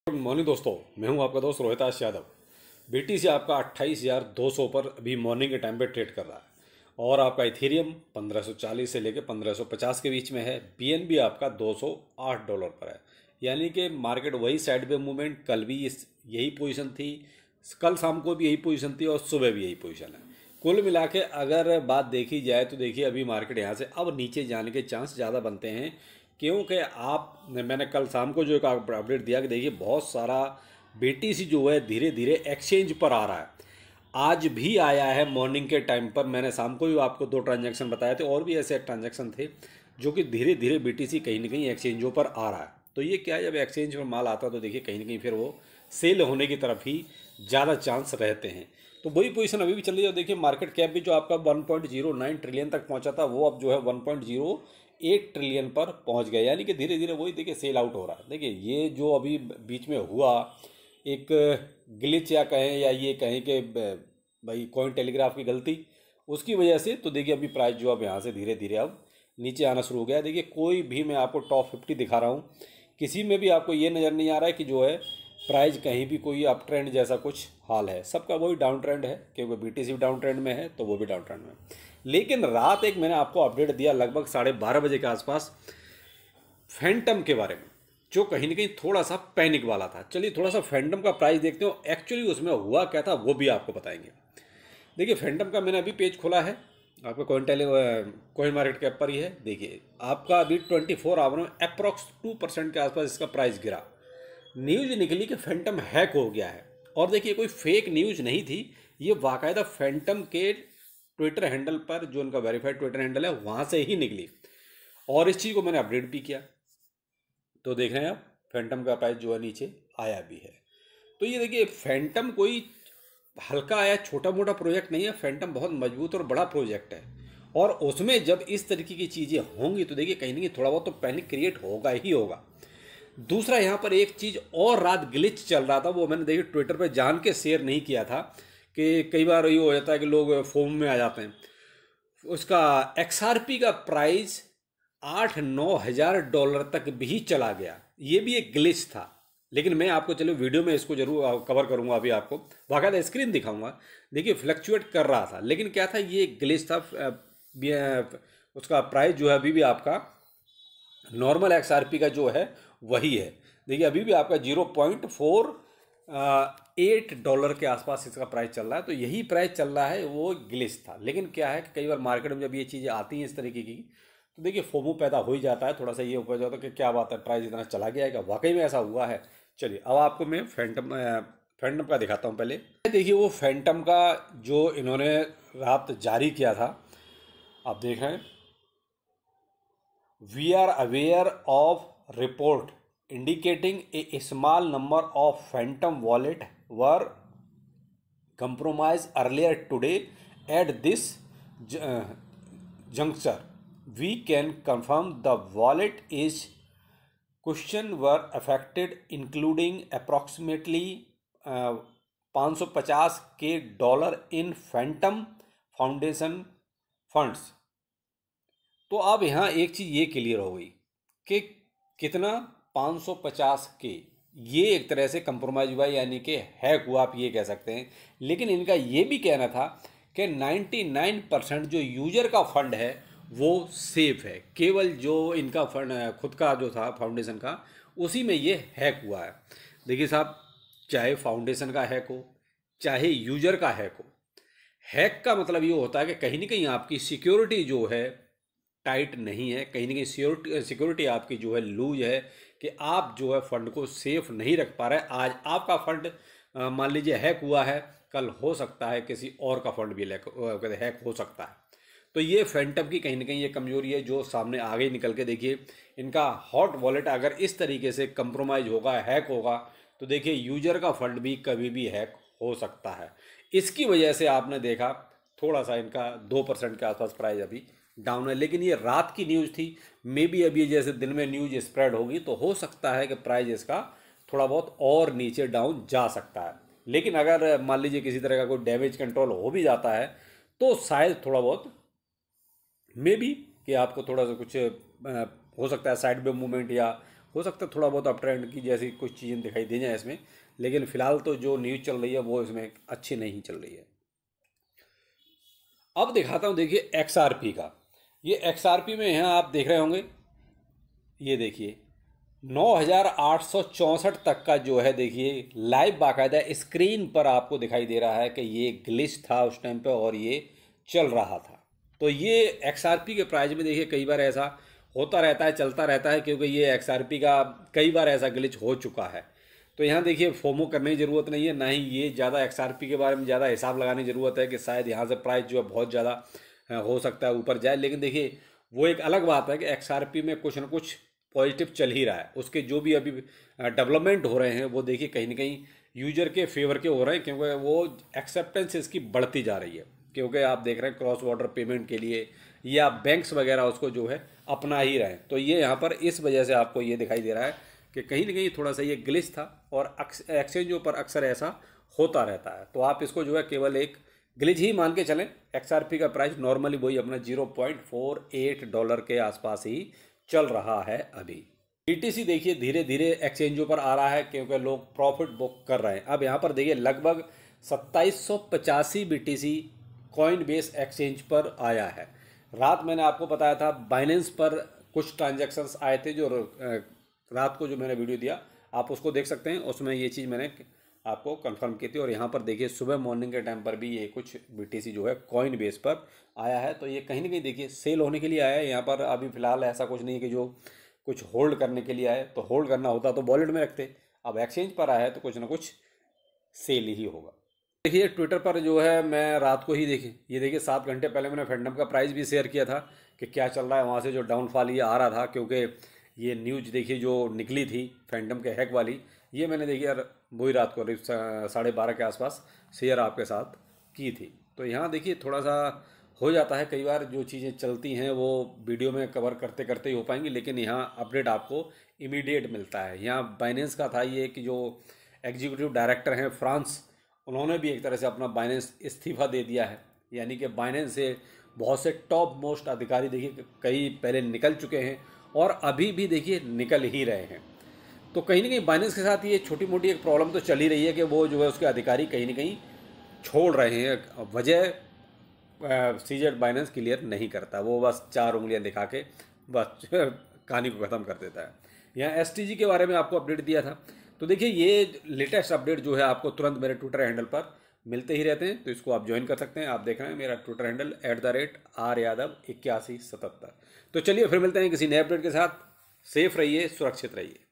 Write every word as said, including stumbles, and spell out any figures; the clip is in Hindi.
गुड मॉर्निंग दोस्तों, मैं हूं आपका दोस्त रोहिताश यादव। बीटीसी आपका अट्ठाईस हज़ार दो सौ पर अभी मॉर्निंग के टाइम पे ट्रेड कर रहा है और आपका इथेरियम पंद्रह सौ चालीस से लेकर पंद्रह सौ पचास के बीच में है। बीएनबी आपका दो सौ आठ डॉलर पर है, यानी कि मार्केट वही साइड पे मूवमेंट, कल भी इस यही पोजीशन थी, कल शाम को भी यही पोजीशन थी और सुबह भी यही पोजीशन है। कुल मिला के अगर बात देखी जाए तो देखिए अभी मार्केट यहाँ से अब नीचे जाने के चांस ज़्यादा बनते हैं, क्योंकि आप मैंने कल शाम को जो एक अपडेट दिया कि देखिए बहुत सारा बीटीसी जो है धीरे धीरे एक्सचेंज पर आ रहा है। आज भी आया है मॉर्निंग के टाइम पर, मैंने शाम को भी आपको दो ट्रांजैक्शन बताए थे और भी ऐसे ट्रांजैक्शन थे जो कि धीरे धीरे बीटीसी कहीं ना कहीं एक्सचेंजों पर आ रहा है। तो ये क्या है, जब एक्सचेंज पर माल आता है तो देखिए कहीं ना कहीं फिर वो सेल होने की तरफ ही ज़्यादा चांस रहते हैं। तो वही पोजीशन अभी भी चल रही है। देखिए मार्केट कैप भी जो आपका one point zero nine trillion तक पहुंचा था वो अब जो है one point zero eight trillion पर पहुंच गया, यानी कि धीरे धीरे वही देखिए सेल आउट हो रहा है। देखिए ये जो अभी बीच में हुआ एक ग्लिच या कहें या ये कहें कि भाई कॉइन टेलीग्राफ की गलती, उसकी वजह से तो देखिए अभी प्राइस जो अब यहाँ से धीरे धीरे अब नीचे आना शुरू हो गया है। देखिए कोई भी मैं आपको टॉप फिफ्टी दिखा रहा हूँ, किसी में भी आपको ये नज़र नहीं आ रहा है कि जो है प्राइस कहीं भी कोई अप ट्रेंड जैसा कुछ हाल है। सबका वही डाउन ट्रेंड है, क्योंकि बीटीसी भी डाउन ट्रेंड में है तो वो भी डाउन ट्रेंड में है। लेकिन रात एक मैंने आपको अपडेट दिया लगभग साढ़े बारह बजे के आसपास फैंटम के बारे में, जो कहीं ना कहीं थोड़ा सा पैनिक वाला था। चलिए थोड़ा सा फैंटम का प्राइस देखते हो, एक्चुअली उसमें हुआ क्या था वो भी आपको बताएंगे। देखिए फैंटम का मैंने अभी पेज खोला है, आपका coin tele coin market cap पर ही है। देखिए आपका अभी ट्वेंटी फोर आवर में अप्रॉक्स टू परसेंट के आसपास इसका प्राइस गिरा। न्यूज़ निकली कि फैंटम हैक हो गया है, और देखिए कोई फेक न्यूज़ नहीं थी, ये बाकायदा फैंटम के ट्विटर हैंडल पर, जो उनका वेरीफाइड ट्विटर हैंडल है वहाँ से ही निकली, और इस चीज़ को मैंने अपडेट भी किया। तो देख रहे हैं आप फैंटम का प्राइस जो है नीचे आया भी है। तो ये देखिए फैंटम कोई हल्का या छोटा मोटा प्रोजेक्ट नहीं है, फैंटम बहुत मजबूत और बड़ा प्रोजेक्ट है, और उसमें जब इस तरीके की चीज़ें होंगी तो देखिए कहीं ना कहीं थोड़ा बहुत तो पैनिक क्रिएट होगा ही होगा। दूसरा यहाँ पर एक चीज़ और रात ग्लिच चल रहा था, वो मैंने देखिए ट्विटर पर जान के शेयर नहीं किया था कि कई बार ये हो जाता है कि लोग फोम में आ जाते हैं। उसका एक्सआरपी का प्राइस आठ नौ हज़ार डॉलर तक भी चला गया, ये भी एक ग्लिच था। लेकिन मैं आपको चलो वीडियो में इसको जरूर कवर करूंगा, अभी आपको बाकायदा स्क्रीन दिखाऊंगा। देखिए फ्लक्चुएट कर रहा था, लेकिन क्या था, ये ग्लिच था। उसका प्राइस जो है अभी भी आपका नॉर्मल एक्सआरपी का जो है वही है। देखिए अभी भी आपका zero point four eight dollar के आसपास इसका प्राइस चल रहा है। तो यही प्राइस चल रहा है, वो ग्लिच था। लेकिन क्या है कि कई बार मार्केट में जब ये चीज़ें आती हैं इस तरीके की तो देखिए फोमो पैदा हो ही जाता है, थोड़ा सा ये हो जाता है कि क्या बात है प्राइस इतना चला गया है, क्या वाकई में ऐसा हुआ है। चलिए अब आपको मैं फैंटम फैंटम का दिखाता हूँ। पहले देखिए वो फैंटम का जो इन्होंने रात जारी किया था, आप देख रहे हैं, we are aware of report indicating a small number of phantom wallet were compromised earlier today. At this uh, juncture, we can confirm the wallet is question were affected, including approximately uh, पाँच सौ पचास के dollar in Phantom Foundation funds. तो अब यहाँ एक चीज़ ये क्लियर हो गई कि कितना, पाँच सौ पचास के, ये एक तरह से कंप्रोमाइज हुआ, यानी कि हैक हुआ, आप ये कह सकते हैं। लेकिन इनका ये भी कहना था कि निन्यानवे परसेंट जो यूजर का फंड है वो सेफ है, केवल जो इनका फंड खुद का जो था फाउंडेशन का, उसी में ये हैक हुआ है। देखिए साहब, चाहे फाउंडेशन का हैक हो चाहे यूजर का हैक हो, हैक का मतलब ये होता है कि कहीं ना कहीं आपकी सिक्योरिटी जो है टाइट नहीं है, कहीं ना कहीं सिक्योरिटी सिक्योरिटी आपकी जो है लूज है, कि आप जो है फंड को सेफ नहीं रख पा रहे। आज आपका फंड मान लीजिए हैक हुआ है, कल हो सकता है किसी और का फंड भी हैक हो सकता है। तो ये फैंटम की कहीं ना कहीं ये कमजोरी है जो सामने आगे निकल के देखिए, इनका हॉट वॉलेट अगर इस तरीके से कंप्रोमाइज होगा, हैक होगा, तो देखिए यूजर का फंड भी कभी भी हैक हो सकता है। इसकी वजह से आपने देखा थोड़ा सा इनका दो परसेंट के आसपास प्राइस अभी डाउन है। लेकिन ये रात की न्यूज़ थी, मे बी अभी जैसे दिन में न्यूज़ स्प्रेड होगी तो हो सकता है कि प्राइस इसका थोड़ा बहुत और नीचे डाउन जा सकता है। लेकिन अगर मान लीजिए किसी तरह का कोई डैमेज कंट्रोल हो भी जाता है तो शायद थोड़ा बहुत मे बी कि आपको थोड़ा सा कुछ हो सकता है साइड में मूवमेंट या हो सकता है थोड़ा बहुत अप ट्रेंड की जैसी कुछ चीज़ें दिखाई दे जाए इसमें, लेकिन फिलहाल तो जो न्यूज़ चल रही है वो इसमें अच्छी नहीं चल रही है। अब दिखाता हूँ, देखिए एक्सआरपी का। ये एक्सआरपी में यहाँ आप देख रहे होंगे, ये देखिए नौ हज़ार आठ सौ चौंसठ तक का जो है, देखिए लाइव बाकायदा स्क्रीन पर आपको दिखाई दे रहा है कि ये ग्लिच था उस टाइम पे और ये चल रहा था। तो ये एक्सआरपी के प्राइस में देखिए कई बार ऐसा होता रहता है, चलता रहता है, क्योंकि ये एक्सआरपी का कई बार ऐसा ग्लिच हो चुका है। तो यहाँ देखिए फोमो करने की ज़रूरत नहीं है, ना ही ये ज़्यादा एक्सआरपी के बारे में ज़्यादा हिसाब लगाने की ज़रूरत है कि शायद यहाँ से प्राइस जो है बहुत ज़्यादा हो सकता है ऊपर जाए। लेकिन देखिए वो एक अलग बात है कि एक्सआरपी में कुछ ना कुछ पॉजिटिव चल ही रहा है, उसके जो भी अभी डेवलपमेंट हो रहे हैं वो देखिए कहीं ना कहीं यूजर के फेवर के हो रहे हैं, क्योंकि वो एक्सेप्टेंस इसकी बढ़ती जा रही है। क्योंकि आप देख रहे हैं क्रॉस बॉर्डर पेमेंट के लिए या बैंक्स वगैरह उसको जो है अपना ही रहे हैं। तो ये यहाँ पर इस वजह से आपको ये दिखाई दे रहा है कि कहीं ना कहीं थोड़ा सा ये ग्लिच था, और एक्सचेंजों पर अक्सर ऐसा होता रहता है। तो आप इसको जो है केवल एक ग्लिच ही मान के चलें। एक्सआरपी का प्राइस नॉर्मली वही अपना zero point four eight dollar के आसपास ही चल रहा है अभी। बीटीसी देखिए धीरे धीरे एक्सचेंजों पर आ रहा है, क्योंकि लोग प्रॉफिट बुक कर रहे हैं। अब यहाँ पर देखिए लगभग सत्ताईस सौ पचासी बीटीसी कॉइन बेस एक्सचेंज पर आया है। रात मैंने आपको बताया था बाइनेंस पर कुछ ट्रांजैक्शंस आए थे, जो रात को जो मैंने वीडियो दिया आप उसको देख सकते हैं, उसमें ये चीज़ मैंने आपको कंफर्म की थी। और यहाँ पर देखिए सुबह मॉर्निंग के टाइम पर भी ये कुछ बीटीसी जो है कॉइन बेस पर आया है। तो ये कहीं ना कहीं देखिए सेल होने के लिए आया है। यहाँ पर अभी फिलहाल ऐसा कुछ नहीं है कि जो कुछ होल्ड करने के लिए आए, तो होल्ड करना होता तो वॉलेट में रखते। अब एक्सचेंज पर आया है तो कुछ ना कुछ सेल ही होगा। देखिए ट्विटर पर जो है मैं रात को ही देखी, ये देखिए सात घंटे पहले मैंने फैंडम का प्राइस भी शेयर किया था कि क्या चल रहा है वहाँ से जो डाउनफॉल ये आ रहा था, क्योंकि ये न्यूज देखिए जो निकली थी फैंडम के हैक वाली, ये मैंने देखिए यार वही रात को साढ़े बारह के आसपास शेयर आपके साथ की थी। तो यहाँ देखिए थोड़ा सा हो जाता है कई बार, जो चीज़ें चलती हैं वो वीडियो में कवर करते करते ही हो पाएंगी, लेकिन यहाँ अपडेट आपको इमीडिएट मिलता है। यहाँ बाइनेंस का था ये कि जो एग्जीक्यूटिव डायरेक्टर हैं फ्रांस, उन्होंने भी एक तरह से अपना बाइनेंस इस्तीफा दे दिया है। यानी कि बाइनेंस से बहुत से टॉप मोस्ट अधिकारी देखिए कई पहले निकल चुके हैं और अभी भी देखिए निकल ही रहे हैं। तो कहीं ना कहीं बाइनेंस के साथ ये छोटी मोटी एक प्रॉब्लम तो चल ही रही है कि वो जो है उसके अधिकारी कहीं ना कहीं छोड़ रहे हैं। वजह सीजेड बाइनेंस क्लियर नहीं करता, वो बस चार उंगलियां दिखा के बस कहानी को ख़त्म कर देता है। यहाँ एसटीजी के बारे में आपको अपडेट दिया था। तो देखिए ये लेटेस्ट अपडेट जो है आपको तुरंत मेरे ट्विटर हैंडल पर मिलते ही रहते हैं, तो इसको आप ज्वाइन कर सकते हैं। आप देख रहे हैं मेरा Twitter handle at the rate R Yadav इक्यासी सतहत्तर। तो चलिए फिर मिलते हैं किसी नए अपडेट के साथ। सेफ रहिए, सुरक्षित रहिए।